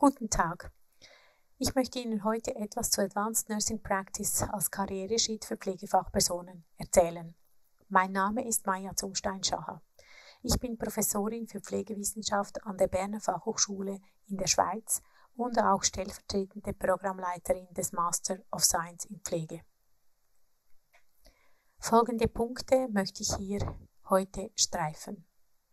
Guten Tag. Ich möchte Ihnen heute etwas zu Advanced Nursing Practice als Karriereschritt für Pflegefachpersonen erzählen. Mein Name ist Maja Zumstein-Schaha. Ich bin Professorin für Pflegewissenschaft an der Berner Fachhochschule in der Schweiz und auch stellvertretende Programmleiterin des Master of Science in Pflege. Folgende Punkte möchte ich hier heute streifen.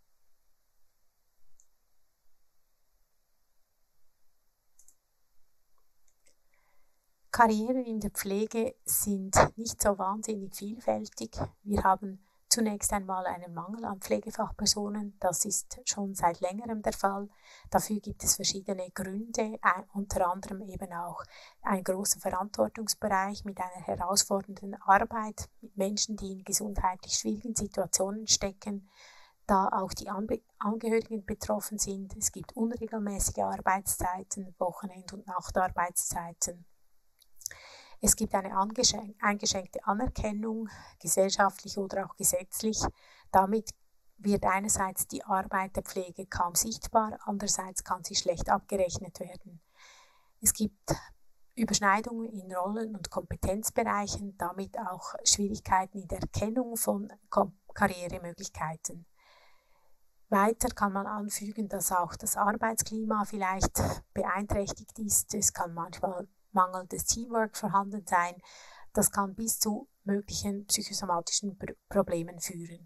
Karrieren in der Pflege sind nicht so wahnsinnig vielfältig. Wir haben zunächst einmal einen Mangel an Pflegefachpersonen. Das ist schon seit längerem der Fall. Dafür gibt es verschiedene Gründe, unter anderem eben auch ein großer Verantwortungsbereich mit einer herausfordernden Arbeit mit Menschen, die in gesundheitlich schwierigen Situationen stecken, da auch die Angehörigen betroffen sind. Es gibt unregelmäßige Arbeitszeiten, Wochenend- und Nachtarbeitszeiten. Es gibt eine eingeschränkte Anerkennung, gesellschaftlich oder auch gesetzlich. Damit wird einerseits die Arbeit der Pflege kaum sichtbar, andererseits kann sie schlecht abgerechnet werden. Es gibt Überschneidungen in Rollen- und Kompetenzbereichen, damit auch Schwierigkeiten in der Erkennung von Karrieremöglichkeiten. Weiter kann man anfügen, dass auch das Arbeitsklima vielleicht beeinträchtigt ist. Es kann manchmal mangelndes Teamwork vorhanden sein. Das kann bis zu möglichen psychosomatischen Problemen führen.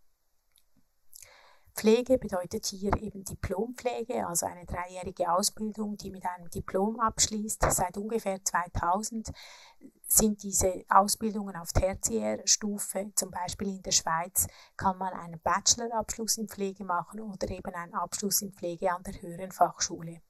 Pflege bedeutet hier eben Diplompflege, also eine 3-jährige Ausbildung, die mit einem Diplom abschließt. Seit ungefähr 2000 sind diese Ausbildungen auf Tertiärstufe, zum Beispiel in der Schweiz kann man einen Bachelorabschluss in Pflege machen oder eben einen Abschluss in Pflege an der höheren Fachschule.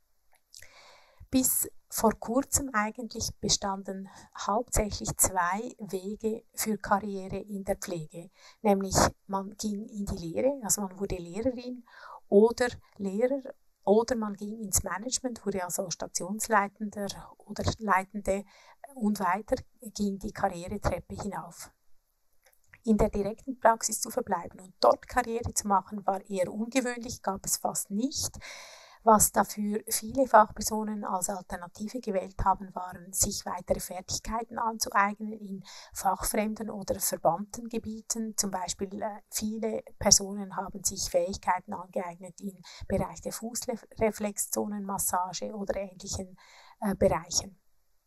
Bis vor kurzem eigentlich bestanden hauptsächlich 2 Wege für Karriere in der Pflege. Nämlich man ging in die Lehre, also man wurde Lehrerin oder Lehrer, oder man ging ins Management, wurde also Stationsleitender oder Leitende und weiter ging die Karrieretreppe hinauf. In der direkten Praxis zu verbleiben und dort Karriere zu machen, war eher ungewöhnlich, gab es fast nicht. Was dafür viele Fachpersonen als Alternative gewählt haben, waren, sich weitere Fertigkeiten anzueignen in fachfremden oder verwandten Gebieten. Zum Beispiel viele Personen haben sich Fähigkeiten angeeignet im Bereich der Fußreflexzonenmassage oder ähnlichen Bereichen.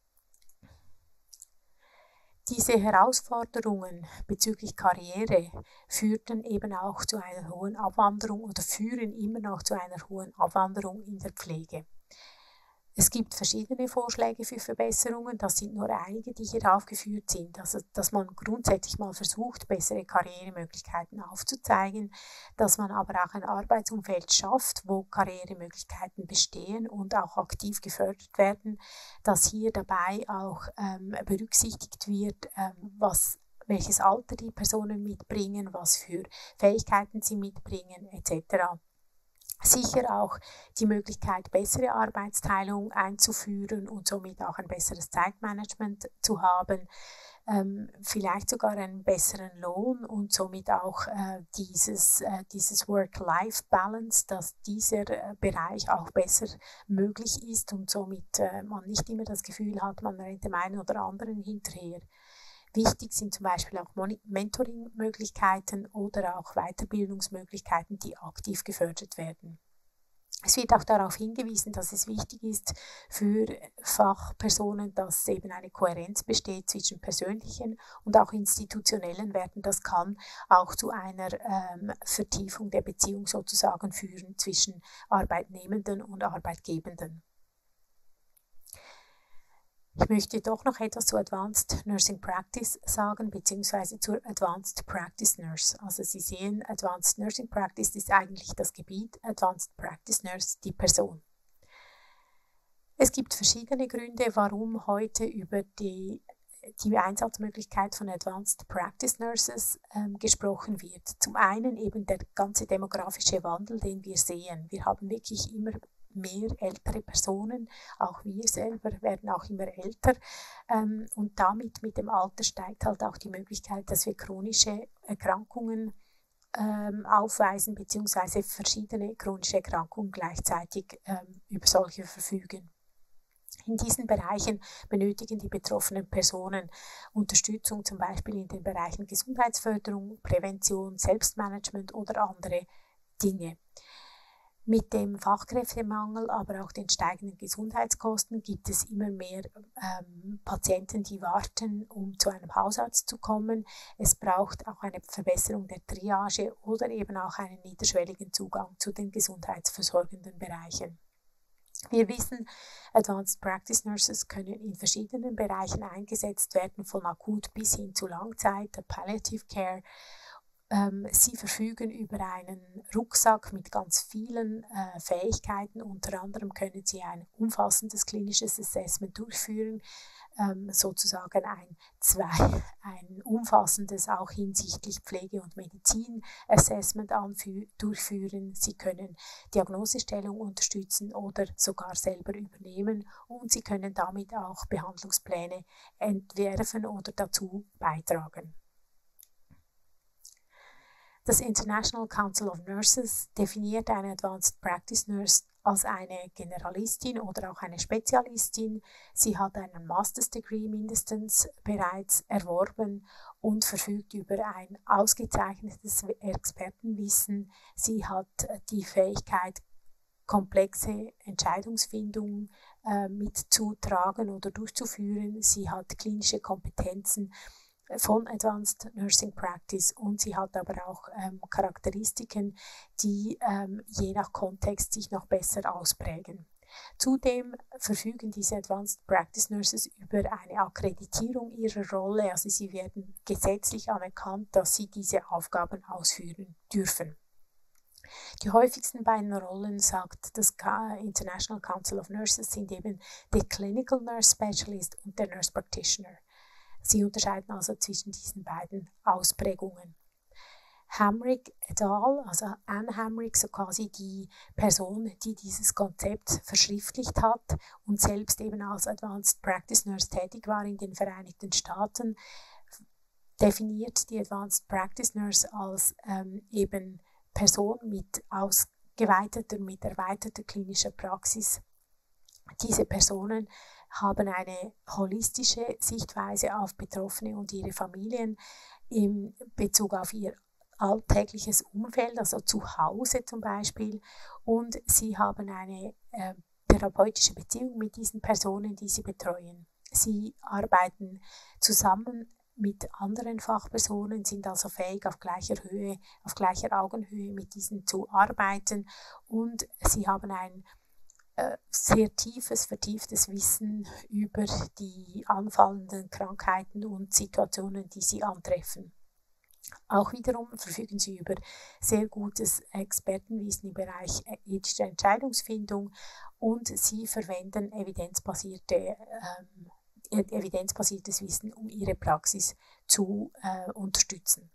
Diese Herausforderungen bezüglich Karriere führten eben auch zu einer hohen Abwanderung oder führen immer noch zu einer hohen Abwanderung in der Pflege. Es gibt verschiedene Vorschläge für Verbesserungen, das sind nur einige, die hier aufgeführt sind. Also, dass man grundsätzlich mal versucht, bessere Karrieremöglichkeiten aufzuzeigen, dass man aber auch ein Arbeitsumfeld schafft, wo Karrieremöglichkeiten bestehen und auch aktiv gefördert werden, dass hier dabei auch berücksichtigt wird, welches Alter die Personen mitbringen, was für Fähigkeiten sie mitbringen, etc. Sicher auch die Möglichkeit, bessere Arbeitsteilung einzuführen und somit auch ein besseres Zeitmanagement zu haben, vielleicht sogar einen besseren Lohn und somit auch dieses Work-Life-Balance, dass dieser Bereich auch besser möglich ist und somit man nicht immer das Gefühl hat, man rennt dem einen oder anderen hinterher. Wichtig sind zum Beispiel auch Mentoring-Möglichkeiten oder auch Weiterbildungsmöglichkeiten, die aktiv gefördert werden. Es wird auch darauf hingewiesen, dass es wichtig ist für Fachpersonen, dass eben eine Kohärenz besteht zwischen persönlichen und auch institutionellen Werten. Das kann auch zu einer Vertiefung der Beziehung sozusagen führen zwischen Arbeitnehmenden und Arbeitgebenden. Ich möchte doch noch etwas zu Advanced Nursing Practice sagen, beziehungsweise zur Advanced Practice Nurse. Also Sie sehen, Advanced Nursing Practice ist eigentlich das Gebiet, Advanced Practice Nurse die Person. Es gibt verschiedene Gründe, warum heute über die Einsatzmöglichkeit von Advanced Practice Nurses gesprochen wird. Zum einen eben der ganze demografische Wandel, den wir sehen. Wir haben wirklich immer mehr ältere Personen, auch wir selber werden auch immer älter und damit mit dem Alter steigt halt auch die Möglichkeit, dass wir chronische Erkrankungen aufweisen bzw. verschiedene chronische Erkrankungen gleichzeitig über solche verfügen. In diesen Bereichen benötigen die betroffenen Personen Unterstützung, zum Beispiel in den Bereichen Gesundheitsförderung, Prävention, Selbstmanagement oder andere Dinge. Mit dem Fachkräftemangel, aber auch den steigenden Gesundheitskosten gibt es immer mehr Patienten, die warten, um zu einem Hausarzt zu kommen. Es braucht auch eine Verbesserung der Triage oder eben auch einen niederschwelligen Zugang zu den gesundheitsversorgenden Bereichen. Wir wissen, Advanced Practice Nurses können in verschiedenen Bereichen eingesetzt werden, von akut bis hin zu Langzeit, der Palliative Care. Sie verfügen über einen Rucksack mit ganz vielen Fähigkeiten. Unter anderem können Sie ein umfassendes klinisches Assessment durchführen, sozusagen ein umfassendes auch hinsichtlich Pflege- und Medizin-Assessment durchführen. Sie können Diagnosestellung unterstützen oder sogar selber übernehmen und Sie können damit auch Behandlungspläne entwerfen oder dazu beitragen. Das International Council of Nurses definiert eine Advanced Practice Nurse als eine Generalistin oder auch eine Spezialistin. Sie hat einen Master's Degree mindestens bereits erworben und verfügt über ein ausgezeichnetes Expertenwissen. Sie hat die Fähigkeit, komplexe Entscheidungsfindung mitzutragen oder durchzuführen. Sie hat klinische Kompetenzen von Advanced Nursing Practice und sie hat aber auch Charakteristiken, die je nach Kontext sich noch besser ausprägen. Zudem verfügen diese Advanced Practice Nurses über eine Akkreditierung ihrer Rolle, also sie werden gesetzlich anerkannt, dass sie diese Aufgaben ausführen dürfen. Die häufigsten beiden Rollen, sagt das International Council of Nurses, sind eben der Clinical Nurse Specialist und der Nurse Practitioner. Sie unterscheiden also zwischen diesen beiden Ausprägungen. Hamrick et al., also Anne Hamrick, so quasi die Person, die dieses Konzept verschriftlicht hat und selbst eben als Advanced Practice Nurse tätig war in den Vereinigten Staaten, definiert die Advanced Practice Nurse als eben Person mit erweiterter klinischer Praxis. Diese Personen haben eine holistische Sichtweise auf Betroffene und ihre Familien in Bezug auf ihr alltägliches Umfeld, also zu Hause zum Beispiel, und sie haben eine therapeutische Beziehung mit diesen Personen, die sie betreuen. Sie arbeiten zusammen mit anderen Fachpersonen, sind also fähig, auf gleicher Höhe, auf gleicher Augenhöhe mit diesen zu arbeiten, und sie haben ein sehr tiefes, vertieftes Wissen über die anfallenden Krankheiten und Situationen, die sie antreffen. Auch wiederum verfügen sie über sehr gutes Expertenwissen im Bereich ethische Entscheidungsfindung und sie verwenden evidenzbasiertes Wissen, um ihre Praxis zu unterstützen.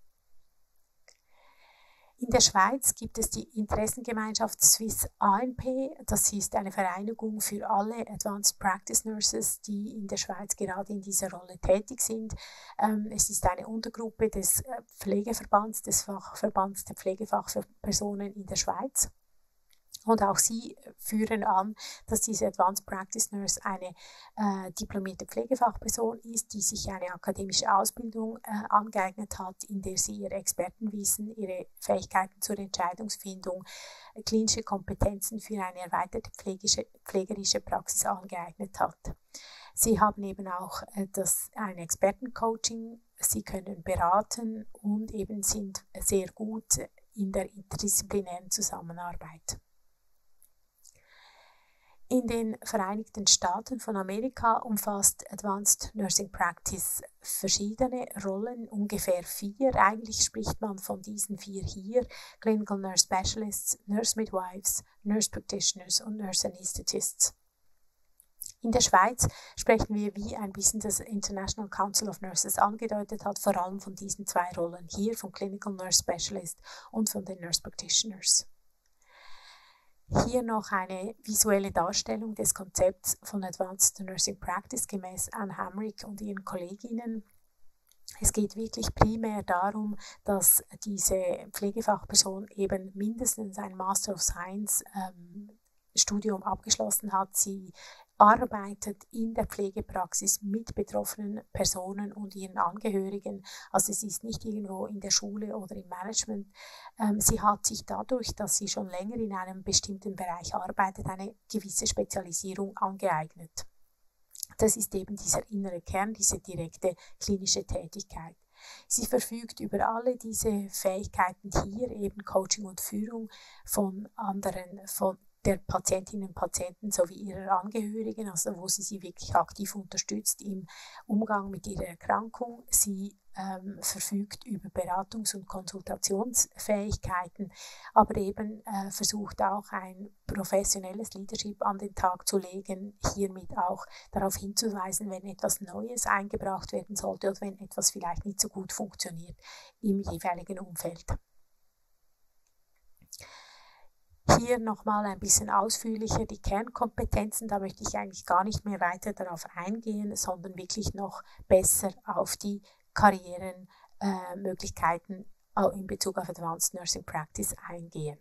In der Schweiz gibt es die Interessengemeinschaft Swiss ANP. Das ist eine Vereinigung für alle Advanced Practice Nurses, die in der Schweiz gerade in dieser Rolle tätig sind. Es ist eine Untergruppe des Pflegeverbands, des Fachverbands der Pflegefachpersonen in der Schweiz. Und auch sie führen an, dass diese Advanced Practice Nurse eine diplomierte Pflegefachperson ist, die sich eine akademische Ausbildung angeeignet hat, in der sie ihr Expertenwissen, ihre Fähigkeiten zur Entscheidungsfindung, klinische Kompetenzen für eine erweiterte pflegerische Praxis angeeignet hat. Sie haben eben auch ein Expertencoaching, sie können beraten und eben sind sehr gut in der interdisziplinären Zusammenarbeit. In den Vereinigten Staaten von Amerika umfasst Advanced Nursing Practice verschiedene Rollen, ungefähr 4. Eigentlich spricht man von diesen 4 hier: Clinical Nurse Specialists, Nurse Midwives, Nurse Practitioners und Nurse Anesthetists. In der Schweiz sprechen wir, wie ein bisschen das International Council of Nurses angedeutet hat, vor allem von diesen 2 Rollen hier, vom Clinical Nurse Specialist und von den Nurse Practitioners. Hier noch eine visuelle Darstellung des Konzepts von Advanced Nursing Practice gemäß Anne Hamrick und ihren Kolleginnen. Es geht wirklich primär darum, dass diese Pflegefachperson eben mindestens ein Master of Science Studium abgeschlossen hat. Sie arbeitet in der Pflegepraxis mit betroffenen Personen und ihren Angehörigen. Also sie ist nicht irgendwo in der Schule oder im Management. Sie hat sich dadurch, dass sie schon länger in einem bestimmten Bereich arbeitet, eine gewisse Spezialisierung angeeignet. Das ist eben dieser innere Kern, diese direkte klinische Tätigkeit. Sie verfügt über alle diese Fähigkeiten hier, eben Coaching und Führung von der Patientinnen und Patienten sowie ihrer Angehörigen, also wo sie wirklich aktiv unterstützt im Umgang mit ihrer Erkrankung. Sie verfügt über Beratungs- und Konsultationsfähigkeiten, aber eben versucht auch ein professionelles Leadership an den Tag zu legen, hiermit auch darauf hinzuweisen, wenn etwas Neues eingebracht werden sollte oder wenn etwas vielleicht nicht so gut funktioniert im jeweiligen Umfeld. Hier nochmal ein bisschen ausführlicher die Kernkompetenzen, da möchte ich eigentlich gar nicht mehr weiter darauf eingehen, sondern wirklich noch besser auf die Karrierenmöglichkeiten in Bezug auf Advanced Nursing Practice eingehen.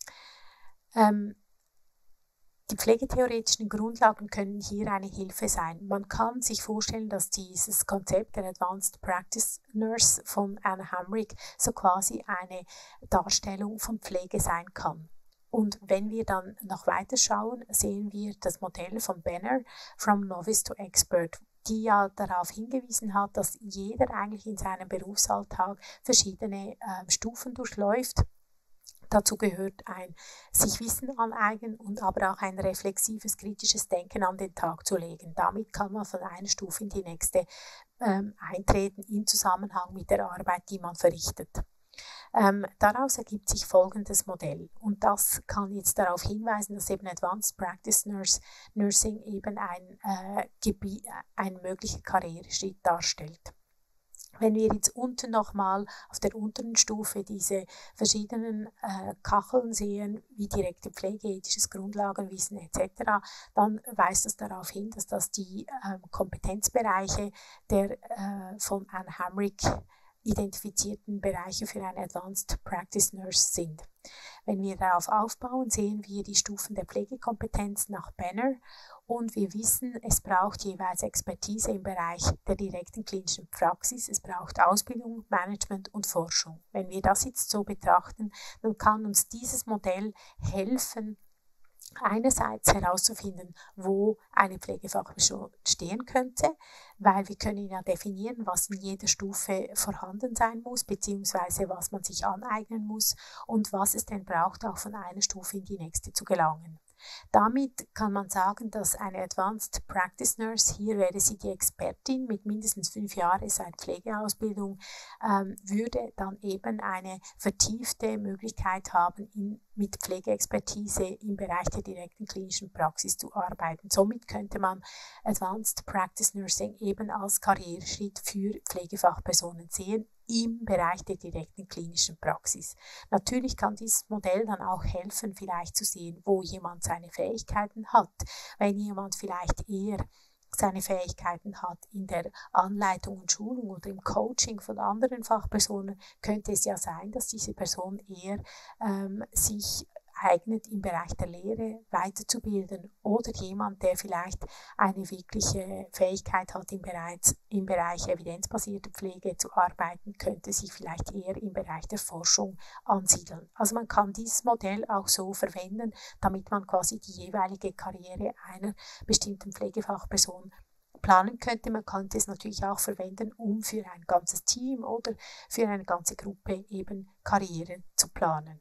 Die pflegetheoretischen Grundlagen können hier eine Hilfe sein. Man kann sich vorstellen, dass dieses Konzept der Advanced Practice Nurse von Anna Hamrick so quasi eine Darstellung von Pflege sein kann. Und wenn wir dann noch weiter schauen, sehen wir das Modell von Benner, From Novice to Expert, die ja darauf hingewiesen hat, dass jeder eigentlich in seinem Berufsalltag verschiedene Stufen durchläuft. Dazu gehört ein sich Wissen aneignen und aber auch ein reflexives, kritisches Denken an den Tag zu legen. Damit kann man von einer Stufe in die nächste eintreten im Zusammenhang mit der Arbeit, die man verrichtet. Daraus ergibt sich folgendes Modell und das kann jetzt darauf hinweisen, dass eben Advanced Practice Nursing eben ein möglicher Karriereschritt darstellt. Wenn wir jetzt unten nochmal auf der unteren Stufe diese verschiedenen Kacheln sehen, wie direkte Pflege, ethisches Grundlagenwissen etc., dann weist das darauf hin, dass das die Kompetenzbereiche der von Anne Hamrick identifizierten Bereiche für eine Advanced Practice Nurse sind. Wenn wir darauf aufbauen, sehen wir die Stufen der Pflegekompetenz nach Benner und wir wissen, es braucht jeweils Expertise im Bereich der direkten klinischen Praxis, es braucht Ausbildung, Management und Forschung. Wenn wir das jetzt so betrachten, dann kann uns dieses Modell helfen, einerseits herauszufinden, wo eine Pflegefachperson stehen könnte, weil wir können ja definieren, was in jeder Stufe vorhanden sein muss, beziehungsweise was man sich aneignen muss und was es denn braucht, auch von einer Stufe in die nächste zu gelangen. Damit kann man sagen, dass eine Advanced Practice Nurse, hier wäre sie die Expertin mit mindestens 5 Jahren seit Pflegeausbildung, würde dann eben eine vertiefte Möglichkeit haben, mit Pflegeexpertise im Bereich der direkten klinischen Praxis zu arbeiten. Somit könnte man Advanced Practice Nursing eben als Karriereschritt für Pflegefachpersonen sehen im Bereich der direkten klinischen Praxis. Natürlich kann dieses Modell dann auch helfen, vielleicht zu sehen, wo jemand seine Fähigkeiten hat. Wenn jemand vielleicht eher seine Fähigkeiten hat in der Anleitung und Schulung oder im Coaching von anderen Fachpersonen, könnte es ja sein, dass diese Person eher sich eignet, im Bereich der Lehre weiterzubilden oder jemand, der vielleicht eine wirkliche Fähigkeit hat, im Bereich evidenzbasierte Pflege zu arbeiten, könnte sich vielleicht eher im Bereich der Forschung ansiedeln. Also man kann dieses Modell auch so verwenden, damit man quasi die jeweilige Karriere einer bestimmten Pflegefachperson planen könnte. Man könnte es natürlich auch verwenden, um für ein ganzes Team oder für eine ganze Gruppe eben Karriere zu planen.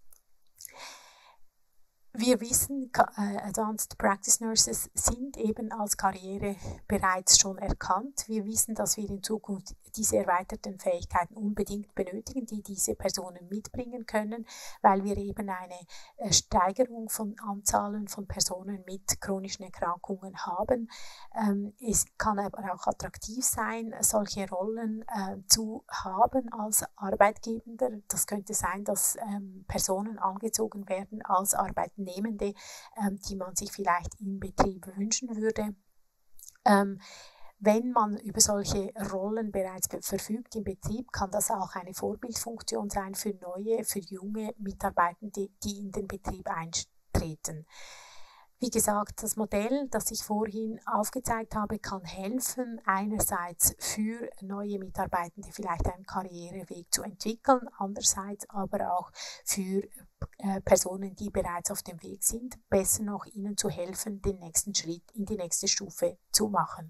Wir wissen, Advanced Practice Nurses sind eben als Karriere bereits schon erkannt. Wir wissen, dass wir in Zukunft diese erweiterten Fähigkeiten unbedingt benötigen, die diese Personen mitbringen können, weil wir eben eine Steigerung von Anzahlen von Personen mit chronischen Erkrankungen haben. Es kann aber auch attraktiv sein, solche Rollen zu haben als Arbeitgeber. Das könnte sein, dass Personen angezogen werden als Arbeitnehmende, die man sich vielleicht im Betrieb wünschen würde. Wenn man über solche Rollen bereits verfügt im Betrieb, kann das auch eine Vorbildfunktion sein für neue, für junge Mitarbeitende, die in den Betrieb eintreten. Wie gesagt, das Modell, das ich vorhin aufgezeigt habe, kann helfen, einerseits für neue Mitarbeitende vielleicht einen Karriereweg zu entwickeln, andererseits aber auch für Personen, die bereits auf dem Weg sind, besser noch ihnen zu helfen, den nächsten Schritt in die nächste Stufe zu machen.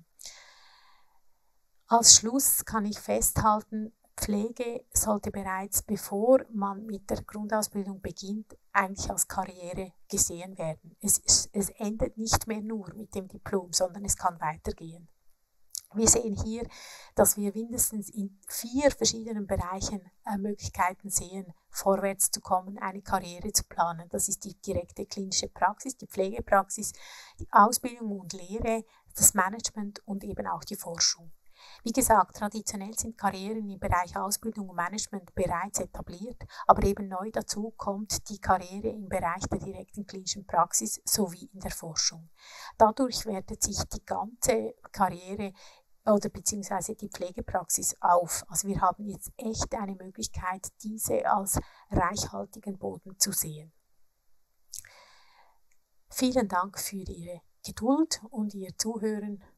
Als Schluss kann ich festhalten, Pflege sollte bereits, bevor man mit der Grundausbildung beginnt, eigentlich als Karriere gesehen werden. Es endet nicht mehr nur mit dem Diplom, sondern es kann weitergehen. Wir sehen hier, dass wir mindestens in 4 verschiedenen Bereichen Möglichkeiten sehen, vorwärts zu kommen, eine Karriere zu planen. Das ist die direkte klinische Praxis, die Pflegepraxis, die Ausbildung und Lehre, das Management und eben auch die Forschung. Wie gesagt, traditionell sind Karrieren im Bereich Ausbildung und Management bereits etabliert, aber eben neu dazu kommt die Karriere im Bereich der direkten klinischen Praxis sowie in der Forschung. Dadurch wertet sich die ganze Karriere oder beziehungsweise die Pflegepraxis auf. Also wir haben jetzt echt eine Möglichkeit, diese als reichhaltigen Boden zu sehen. Vielen Dank für Ihre Geduld und Ihr Zuhören.